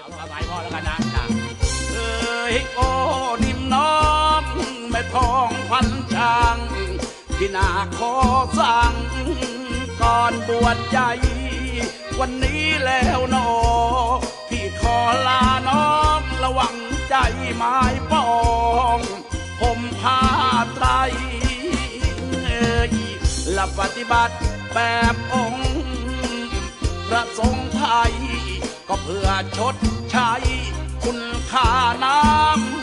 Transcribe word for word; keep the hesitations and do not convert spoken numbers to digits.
เอาเอาไปพ่อแล้วกันนะเอ้ยโอ้นิ่มน้อมแม่ทองพันช่างที่นาขอสั่งก่อนบวชใจวันนี้แล้วนอพี่ขอลาน้องระวังใจไม้ปองผมพาไตรเอ้ยและปฏิบัติแบบองค์พระสงฆ์ไทยก็เพื่อชดใช้คุณค่าน้ำ